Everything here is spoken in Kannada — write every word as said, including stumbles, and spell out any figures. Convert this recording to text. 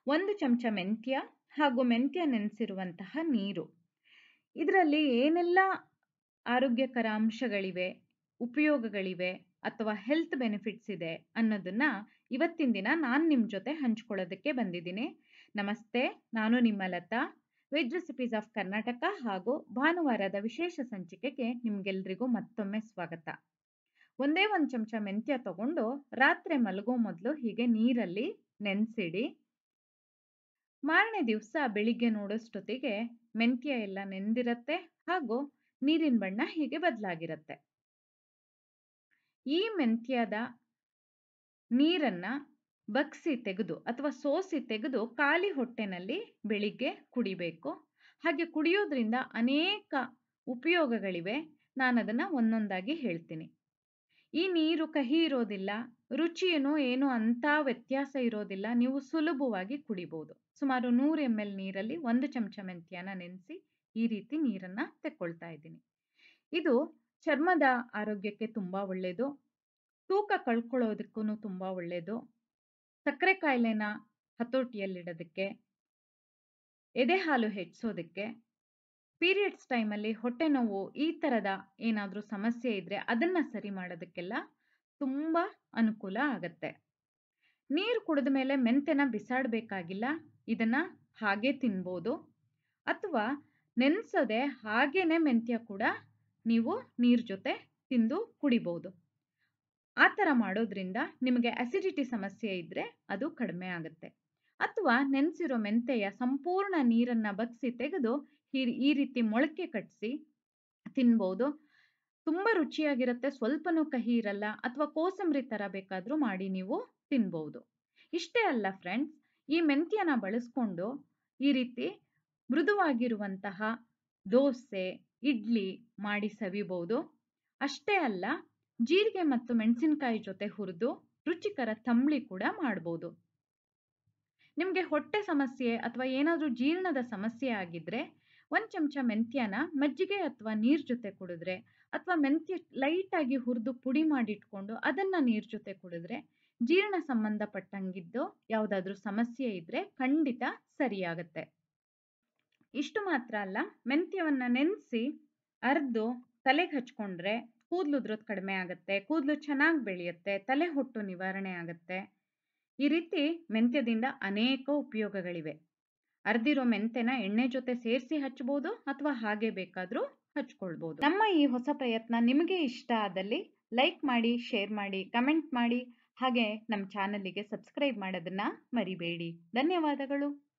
ಒಂದು ಚಮಚ ಮೆಂತ್ಯ ಹಾಗೂ ಮೆಂತ್ಯ ನೆನೆಸಿರುವಂತಹ ನೀರು. ಇದರಲ್ಲಿ ಏನೆಲ್ಲ ಆರೋಗ್ಯಕರ ಅಂಶಗಳಿವೆ, ಉಪಯೋಗಗಳಿವೆ ಅಥವಾ ಹೆಲ್ತ್ ಬೆನಿಫಿಟ್ಸ್ ಇದೆ ಅನ್ನೋದನ್ನ ಇವತ್ತಿನ ದಿನ ನಾನು ನಿಮ್ಮ ಜೊತೆ ಹಂಚ್ಕೊಳ್ಳೋದಕ್ಕೆ ಬಂದಿದ್ದೀನಿ. ನಮಸ್ತೆ, ನಾನು ನಿಮ್ಮ Latha, veg recipes of Karnataka ಹಾಗೂ ಭಾನುವಾರದ ವಿಶೇಷ ಸಂಚಿಕೆಗೆ ನಿಮ್ಗೆಲ್ರಿಗೂ ಮತ್ತೊಮ್ಮೆ ಸ್ವಾಗತ. ಒಂದೇ ಒಂದು ಚಮಚ ಮೆಂತ್ಯ ತಗೊಂಡು ರಾತ್ರಿ ಮಲಗೋ ಮೊದಲು ಹೀಗೆ ನೀರಲ್ಲಿ ನೆನೆಸಿಡಿ. ಮಾರನೇ ದಿವಸ ಬೆಳಿಗ್ಗೆ ನೋಡೋಷ್ಟೊತ್ತಿಗೆ ಮೆಂತ್ಯ ಎಲ್ಲ ನೆಂದಿರತ್ತೆ ಹಾಗೂ ನೀರಿನ ಬಣ್ಣ ಹೀಗೆ ಬದಲಾಗಿರುತ್ತೆ. ಈ ಮೆಂತ್ಯದ ನೀರನ್ನ ಬಗ್ಸಿ ತೆಗೆದು ಅಥವಾ ಸೋಸಿ ತೆಗೆದು ಖಾಲಿ ಹೊಟ್ಟೆನಲ್ಲಿ ಬೆಳಿಗ್ಗೆ ಕುಡಿಬೇಕು. ಹಾಗೆ ಕುಡಿಯೋದ್ರಿಂದ ಅನೇಕ ಉಪಯೋಗಗಳಿವೆ. ನಾನು ಅದನ್ನು ಒಂದೊಂದಾಗಿ ಹೇಳ್ತೀನಿ. ಈ ನೀರು ಕಹಿ ಇರೋದಿಲ್ಲ, ರುಚಿಯೇನೋ ಏನು ಅಂತ ವ್ಯತ್ಯಾಸ ಇರೋದಿಲ್ಲ. ನೀವು ಸುಲಭವಾಗಿ ಕುಡಿಬಹುದು. ಸುಮಾರು ನೂರು ಎಮ್ ಎಲ್ ನೀರಲ್ಲಿ ಒಂದು ಚಮಚ ಮೆಂತ್ಯನ ನೆನೆಸಿ ಈ ರೀತಿ ನೀರನ್ನು ತೆಕ್ಕೊಳ್ತಾ ಇದ್ದೀನಿ. ಇದು ಚರ್ಮದ ಆರೋಗ್ಯಕ್ಕೆ ತುಂಬ ಒಳ್ಳೆಯದು, ತೂಕ ಕಳ್ಕೊಳ್ಳೋದಕ್ಕೂ ತುಂಬ ಒಳ್ಳೆಯದು, ಸಕ್ಕರೆ ಕಾಯಿಲೆನ ಹತೋಟಿಯಲ್ಲಿಡೋದಕ್ಕೆ, ಎದೆ ಹಾಲು ಹೆಚ್ಚೋದಕ್ಕೆ, ಪೀರಿಯಡ್ಸ್ ಟೈಮಲ್ಲಿ ಹೊಟ್ಟೆ ನೋವು ಈ ಥರದ ಏನಾದರೂ ಸಮಸ್ಯೆ ಇದ್ದರೆ ಅದನ್ನು ಸರಿ ಮಾಡೋದಕ್ಕೆಲ್ಲ ತುಂಬ ಅನುಕೂಲ ಆಗುತ್ತೆ. ನೀರು ಕುಡಿದ ಮೇಲೆ ಮೆಂತ್ಯನ ಬಿಸಾಡಬೇಕಾಗಿಲ್ಲ. ಇದನ್ನು ಹಾಗೆ ತಿನ್ಬೋದು ಅಥವಾ ನೆನೆಸೋದೆ ಹಾಗೇನೆ ಮೆಂತ್ಯ ಕೂಡ ನೀವು ನೀರು ಜೊತೆ ತಿಂದು ಕುಡಿಬೋದು. ಆ ಥರ ಮಾಡೋದ್ರಿಂದ ನಿಮಗೆ ಅಸಿಡಿಟಿ ಸಮಸ್ಯೆ ಇದ್ದರೆ ಅದು ಕಡಿಮೆ ಆಗುತ್ತೆ. ಅಥವಾ ನೆನೆಸಿರೋ ಮೆಂತ್ಯೆಯ ಸಂಪೂರ್ಣ ನೀರನ್ನು ಬಗ್ಸಿ ತೆಗೆದು ಈ ರೀತಿ ಮೊಳಕೆ ಕಟ್ಟಿಸಿ ತಿನ್ಬೋದು. ತುಂಬ ರುಚಿಯಾಗಿರುತ್ತೆ, ಸ್ವಲ್ಪನೂ ಕಹಿ ಇರಲ್ಲ. ಅಥವಾ ಕೋಸಂಬರಿ ಥರ ಬೇಕಾದರೂ ಮಾಡಿ ನೀವು ತಿನ್ಬೋದು. ಇಷ್ಟೇ ಅಲ್ಲ ಫ್ರೆಂಡ್ಸ್, ಈ ಮೆಂತ್ಯನ ಬಳಸ್ಕೊಂಡು ಈ ರೀತಿ ಮೃದುವಾಗಿರುವಂತಹ ದೋಸೆ, ಇಡ್ಲಿ ಮಾಡಿ ಸವಿಬೋದು. ಅಷ್ಟೇ ಅಲ್ಲ, ಜೀರಿಗೆ ಮತ್ತು ಮೆಣಸಿನಕಾಯಿ ಜೊತೆ ಹುರಿದು ರುಚಿಕರ ತಂಬಳಿ ಕೂಡ ಮಾಡ್ಬೋದು. ನಿಮಗೆ ಹೊಟ್ಟೆ ಸಮಸ್ಯೆ ಅಥವಾ ಏನಾದರೂ ಜೀರ್ಣದ ಸಮಸ್ಯೆ ಆಗಿದ್ರೆ ಒಂದು ಚಮಚ ಮೆಂತ್ಯನ ಮಜ್ಜಿಗೆ ಅಥವಾ ನೀರು ಜೊತೆ ಕುಡಿದ್ರೆ ಅಥವಾ ಮೆಂತ್ಯ ಲೈಟಾಗಿ ಹುರಿದು ಪುಡಿ ಮಾಡಿಟ್ಕೊಂಡು ಅದನ್ನು ನೀರು ಜೊತೆ ಕುಡಿದ್ರೆ ಜೀರ್ಣ ಸಂಬಂಧಪಟ್ಟಂಗಿದ್ದು ಯಾವುದಾದ್ರೂ ಸಮಸ್ಯೆ ಇದ್ದರೆ ಖಂಡಿತ ಸರಿಯಾಗುತ್ತೆ. ಇಷ್ಟು ಮಾತ್ರ ಅಲ್ಲ, ಮೆಂತ್ಯವನ್ನು ನೆನೆಸಿ ಅರ್ದು ತಲೆಗೆ ಹಚ್ಕೊಂಡ್ರೆ ಕೂದಲು ಉದುರೋದು ಕಡಿಮೆ ಆಗುತ್ತೆ, ಕೂದಲು ಚೆನ್ನಾಗಿ ಬೆಳೆಯುತ್ತೆ, ತಲೆ ಹೊಟ್ಟು ನಿವಾರಣೆ ಆಗುತ್ತೆ. ಈ ರೀತಿ ಮೆಂತ್ಯದಿಂದ ಅನೇಕ ಉಪಯೋಗಗಳಿವೆ. ಅರ್ದಿರೋ ಮೆಂತ್ಯನ ಎಣ್ಣೆ ಜೊತೆ ಸೇರಿಸಿ ಹಚ್ಬೋದು ಅಥವಾ ಹಾಗೆ ಬೇಕಾದರೂ ಹಚ್ಕೊಳ್ಬೋದು. ನಮ್ಮ ಈ ಹೊಸ ಪ್ರಯತ್ನ ನಿಮಗೆ ಇಷ್ಟ ಆದಲ್ಲಿ ಲೈಕ್ ಮಾಡಿ, ಶೇರ್ ಮಾಡಿ, ಕಮೆಂಟ್ ಮಾಡಿ, ಹಾಗೆ ನಮ್ಮ ಚಾನಲಿಗೆ ಸಬ್ಸ್ಕ್ರೈಬ್ ಮಾಡೋದನ್ನ ಮರಿಬೇಡಿ. ಧನ್ಯವಾದಗಳು.